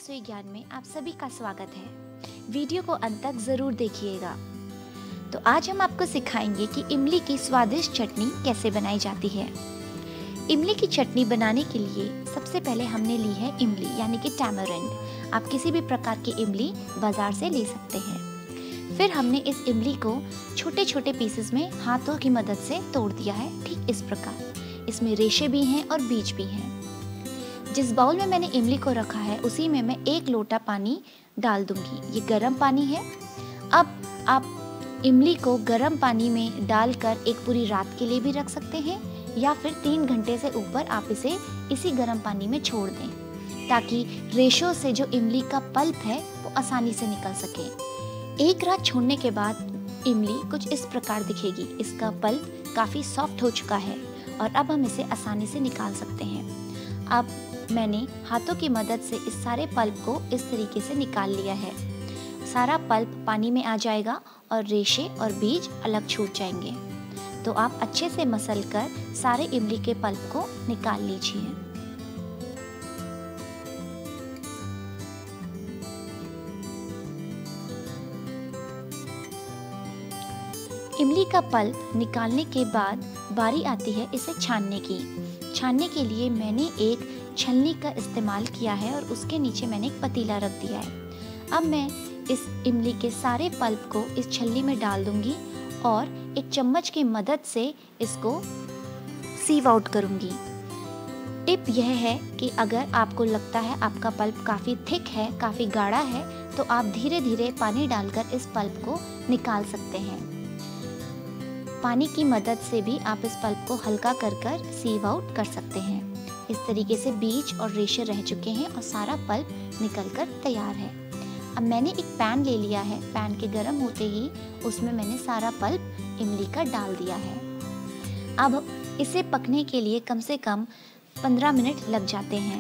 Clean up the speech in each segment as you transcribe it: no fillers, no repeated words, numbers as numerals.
रसोई ज्ञान में आप सभी का स्वागत है। वीडियो को अंत तक ज़रूर देखिएगा। तो आज हम आपको सिखाएंगे कि इमली की स्वादिष्ट चटनी कैसे बनाई जाती है। इमली की चटनी बनाने के लिए सबसे पहले हमने ली है इमली यानी कि टैमरिंड। आप किसी भी प्रकार की इमली बाज़ार से ले सकते हैं। फिर हमने इस इमली को छोटे छोटे पीसेस में हाथों की मदद से तोड़ दिया है, ठीक इस प्रकार। इसमें रेशे भी हैं और बीज भी हैं। जिस बाउल में मैंने इमली को रखा है उसी में मैं 1 लोटा पानी डाल दूंगी। ये गर्म पानी है। अब आप इमली को गर्म पानी में डालकर एक पूरी रात के लिए भी रख सकते हैं या फिर 3 घंटे से ऊपर आप इसे इसी गर्म पानी में छोड़ दें ताकि रेशों से जो इमली का पल्प है वो आसानी से निकल सके। 1 रात छोड़ने के बाद इमली कुछ इस प्रकार दिखेगी। इसका पल्प काफ़ी सॉफ्ट हो चुका है और अब हम इसे आसानी से निकाल सकते हैं। अब मैंने हाथों की मदद से इस सारे पल्प को इस तरीके से निकाल लिया है। सारा पल्प पानी में आ जाएगा और रेशे और बीज अलग छूट जाएंगे। तो आप अच्छे से मसल कर सारे इमली के पल्प को निकाल लीजिए। इमली का पल्प निकालने के बाद बारी आती है इसे छानने की। छानने के लिए मैंने एक छलनी का इस्तेमाल किया है और उसके नीचे मैंने एक पतीला रख दिया है। अब मैं इस इमली के सारे पल्प को इस छलनी में डाल दूंगी और एक चम्मच की मदद से इसको सीव आउट करूंगी। टिप यह है कि अगर आपको लगता है आपका पल्प काफ़ी थिक है, काफ़ी गाढ़ा है, तो आप धीरे धीरे पानी डालकर इस पल्प को निकाल सकते हैं। पानी की मदद से भी आप इस पल्प को हल्का कर सीव आउट कर सकते हैं। इस तरीके से बीज और रेशे रह चुके हैं और सारा पल्प निकलकर तैयार है। अब मैंने एक पैन ले लिया है। पैन के गर्म होते ही उसमें मैंने सारा पल्प इमली का डाल दिया है। अब इसे पकने के लिए कम से कम 15 मिनट लग जाते हैं।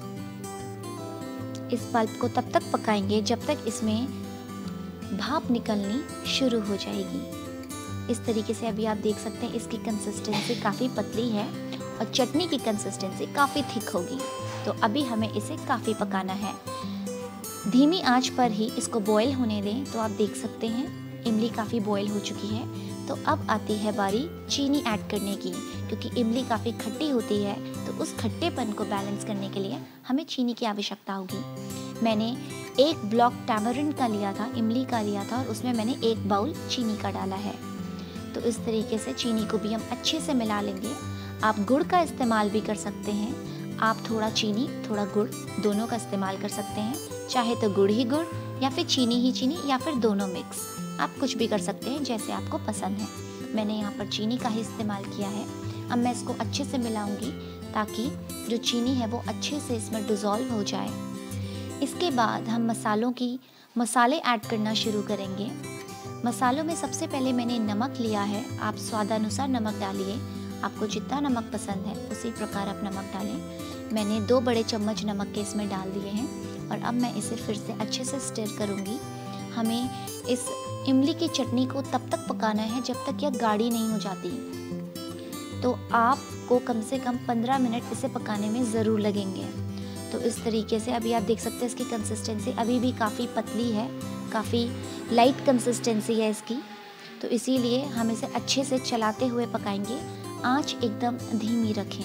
इस पल्प को तब तक पकाएंगे जब तक इसमें भाप निकलनी शुरू हो जाएगी। इस तरीके से अभी आप देख सकते हैं इसकी कंसिस्टेंसी काफ़ी पतली है और चटनी की कंसिस्टेंसी काफ़ी थिक होगी। तो अभी हमें इसे काफ़ी पकाना है। धीमी आंच पर ही इसको बॉईल होने दें। तो आप देख सकते हैं इमली काफ़ी बॉईल हो चुकी है। तो अब आती है बारी चीनी ऐड करने की। क्योंकि इमली काफ़ी खट्टी होती है तो उस खट्टेपन को बैलेंस करने के लिए हमें चीनी की आवश्यकता होगी। मैंने 1 ब्लॉक टैमरिंड का लिया था, इमली का लिया था और उसमें मैंने 1 बाउल चीनी का डाला है। तो इस तरीके से चीनी को भी हम अच्छे से मिला लेंगे। आप गुड़ का इस्तेमाल भी कर सकते हैं। आप थोड़ा चीनी थोड़ा गुड़ दोनों का इस्तेमाल कर सकते हैं। चाहे तो गुड़ ही गुड़ या फिर चीनी ही चीनी या फिर दोनों मिक्स, आप कुछ भी कर सकते हैं जैसे आपको पसंद है। मैंने यहाँ पर चीनी का ही इस्तेमाल किया है। अब मैं इसको अच्छे से मिलाऊंगी ताकि जो चीनी है वो अच्छे से इसमें डिज़ोल्व हो जाए। इसके बाद हम मसाले ऐड करना शुरू करेंगे। मसालों में सबसे पहले मैंने नमक लिया है। आप स्वादानुसार नमक डालिए। आपको जितना नमक पसंद है उसी प्रकार आप नमक डालें। मैंने 2 बड़े चम्मच नमक के इसमें डाल दिए हैं और अब मैं इसे फिर से अच्छे से स्टिर करूँगी। हमें इस इमली की चटनी को तब तक पकाना है जब तक यह गाढ़ी नहीं हो जाती। तो आपको कम से कम 15 मिनट इसे पकाने में ज़रूर लगेंगे। तो इस तरीके से अभी आप देख सकते हैं इसकी कंसिस्टेंसी अभी भी काफ़ी पतली है, काफ़ी लाइट कंसिस्टेंसी है इसकी। तो इसीलिए हम इसे अच्छे से चलाते हुए पकाएंगे। आंच एकदम धीमी रखें।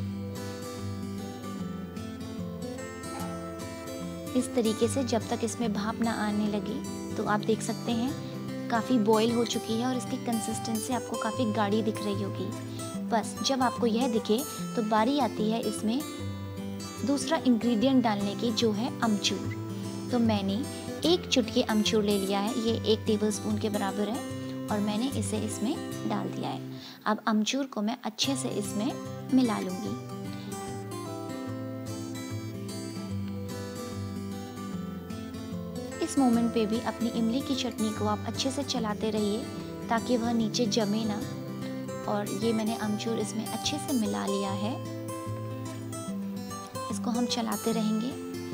इस तरीके से जब तक इसमें भाप ना आने लगे। तो आप देख सकते हैं काफ़ी बॉईल हो चुकी है और इसकी कंसिस्टेंसी आपको काफ़ी गाढ़ी दिख रही होगी। बस जब आपको यह दिखे तो बारी आती है इसमें दूसरा इंग्रेडिएंट डालने की, जो है अमचूर। तो मैंने 1 चुटकी अमचूर ले लिया है। ये 1 टेबलस्पून के बराबर है और मैंने इसे इसमें डाल दिया है। अब अमचूर को मैं अच्छे से इसमें मिला लूँगी। इस मोमेंट पे भी अपनी इमली की चटनी को आप अच्छे से चलाते रहिए ताकि वह नीचे जमे ना। और ये मैंने अमचूर इसमें अच्छे से मिला लिया है। इसको हम चलाते रहेंगे।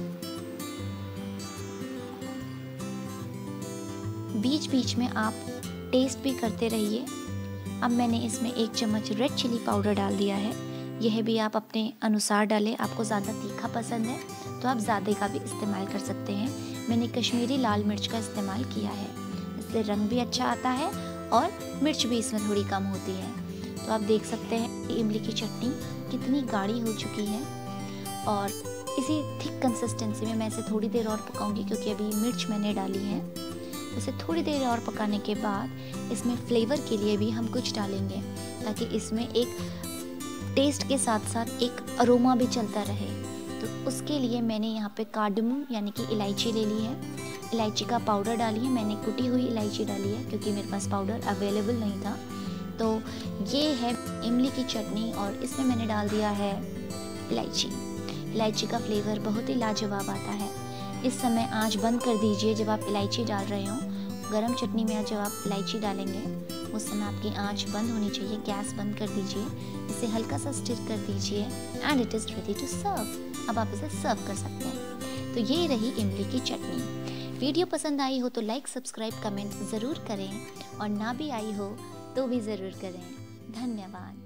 बीच बीच में आप टेस्ट भी करते रहिए। अब मैंने इसमें 1 चम्मच रेड चिली पाउडर डाल दिया है। यह भी आप अपने अनुसार डालें। आपको ज़्यादा तीखा पसंद है तो तो आप ज़्यादा का भी इस्तेमाल कर सकते हैं। मैंने कश्मीरी लाल मिर्च का इस्तेमाल किया है, इससे रंग भी अच्छा आता है और मिर्च भी इसमें थोड़ी कम होती है। तो आप देख सकते हैं इमली की चटनी कितनी गाढ़ी हो चुकी है और इसी थिक कंसिस्टेंसी में मैं इसे थोड़ी देर और पकाऊंगी, क्योंकि अभी मिर्च मैंने डाली है। इसे थोड़ी देर और पकाने के बाद इसमें फ्लेवर के लिए भी हम कुछ डालेंगे, ताकि इसमें एक टेस्ट के साथ साथ एक अरोमा भी चलता रहे। तो उसके लिए मैंने यहाँ पे कार्डमम यानी कि इलायची ले ली है, इलायची का पाउडर डाली है। मैंने कुटी हुई इलायची डाली है क्योंकि मेरे पास पाउडर अवेलेबल नहीं था। तो ये है इमली की चटनी और इसमें मैंने डाल दिया है इलायची। इलायची का फ्लेवर बहुत ही लाजवाब आता है। इस समय आंच बंद कर दीजिए जब आप इलायची डाल रहे हो। गरम चटनी में जब आप इलायची डालेंगे उस समय आपकी आंच बंद होनी चाहिए, गैस बंद कर दीजिए, इसे हल्का सा स्टिर कर दीजिए and it is ready to serve. अब आप इसे सर्व कर सकते हैं। तो ये रही इमली की चटनी। वीडियो पसंद आई हो तो लाइक, सब्सक्राइब, कमेंट ज़रूर करें और ना भी आई हो तो भी ज़रूर करें। धन्यवाद।